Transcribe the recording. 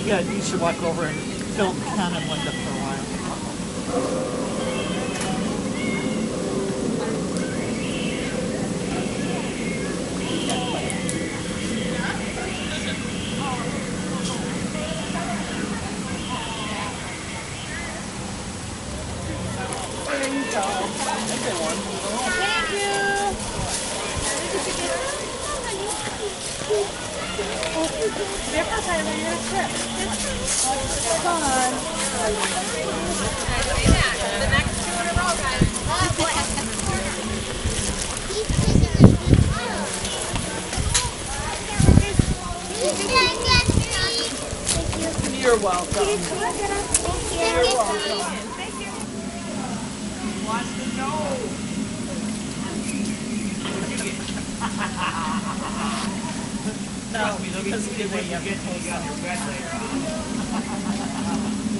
Yeah, you should walk over and film Ken and Linda for a while. There you go. That's a good one. Thank you. Never time on your trip. Come on. The next two in a row, guys. You're welcome. You're welcome. Watch the nose. No, because you got your bed later on.